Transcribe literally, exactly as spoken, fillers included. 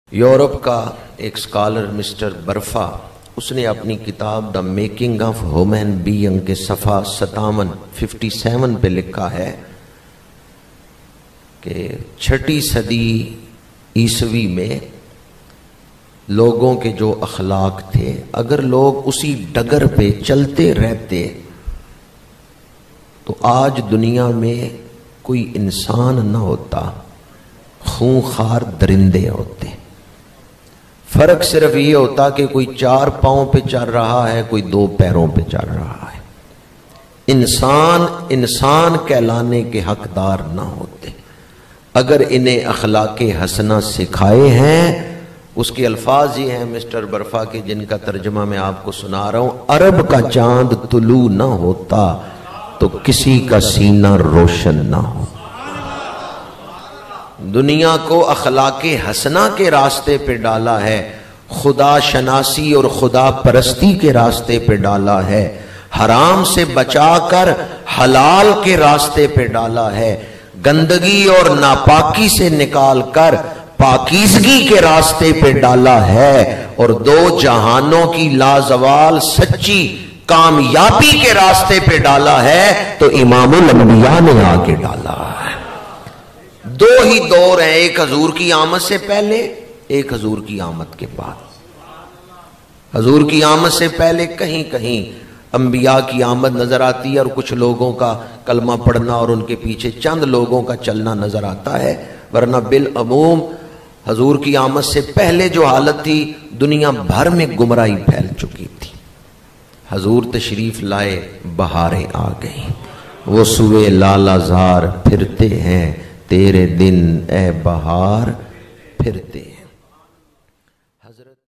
Europe کا ایک scholar mister برفا، اس نے اپنی کتاب the making of human being کے صفحہ ستاون ففٹی سیون پہ لکھا ہے کہ چھٹی صدی عیسوی میں لوگوں کے جو اخلاق تھے، اگر لوگ اسی ڈگر پہ چلتے رہتے تو آج دنیا میں کوئی انسان نہ ہوتا، خونخوار درندے ہوتے۔ فرق صرف یہ ہوتا کہ کوئی چار پاؤں پہ چل رہا ہے، کوئی دو پیروں پہ چل رہا ہے۔ انسان انسان کہلانے کے حقدار نہ ہوتے۔ اگر انہیں اخلاق حسنہ سکھائے ہیں، اس کے الفاظ یہ ہیں مسٹر برفا کے، جن کا ترجمہ میں آپ کو سنا رہا ہوں۔ عرب کا چاند طلوع نہ ہوتا تو کسی کا سینہ روشن نہ ہو۔ دنیا کو اخلاق حسنہ کے راستے پہ ڈالا ہے، خدا شناسی اور خدا پرستی کے راستے پہ ڈالا ہے، حرام سے بچا کر حلال کے راستے پہ ڈالا ہے، گندگی اور ناپاکی سے نکال کر پاکیزگی کے راستے پہ ڈالا ہے، اور دو جہانوں کی لازوال سچی کامیابی کے راستے پہ ڈالا ہے تو امام الانبیاء نے آ کے ڈالا ہے۔ دو ہی دور ہیں، ایک حضور کی آمد سے پہلے، ایک حضور کی آمد کے بعد۔ حضور کی آمد سے پہلے کہیں کہیں انبیاء کی آمد نظر آتی ہے اور کچھ لوگوں کا کلمہ پڑھنا اور ان کے پیچھے چند لوگوں کا چلنا نظر آتا ہے، ورنہ بالعموم حضور کی آمد سے پہلے جو حالت تھی، دنیا بھر میں گمراہی پھیل چکی تھی۔ حضور تشریف لائے، بہاریں آ گئیں، وہ سوئے لالا زار پھرتے ہیں، تیرے دن اے بہار پھرتے ہیں۔